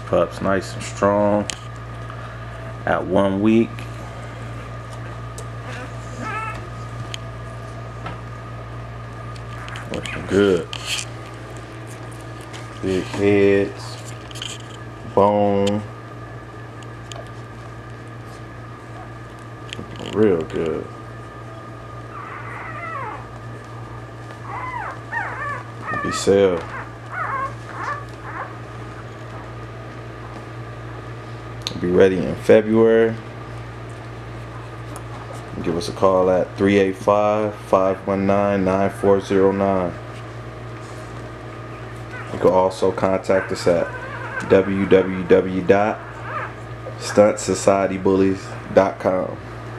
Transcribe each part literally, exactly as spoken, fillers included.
pup's nice and strong at one week. Looking good. Big heads, bone, looking real good. Be sale. Be ready in February. Give us a call at three eight five, five one nine, nine four zero nine. You can also contact us at w w w dot stunt society bullies dot com.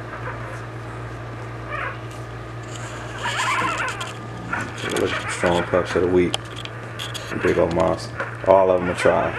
Look at the strong pups of the week. Big old monster. All of them are tries.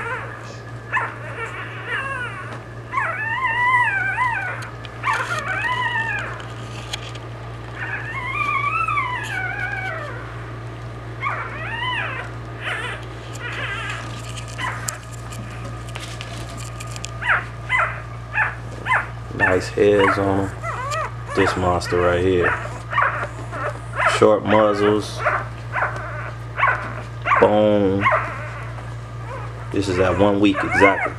Nice heads on them. This monster right here. Short muzzles. Bone. This is at one week exactly.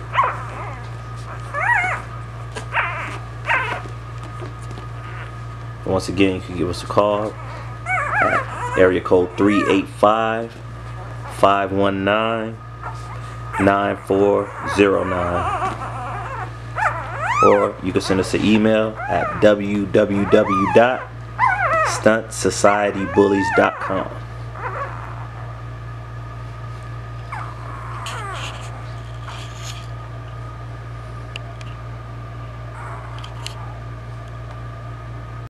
Once again, you can give us a call at area code three eight five, five one nine, nine four zero nine. Or you can send us an email at w w w dot stunt society bullies dot com.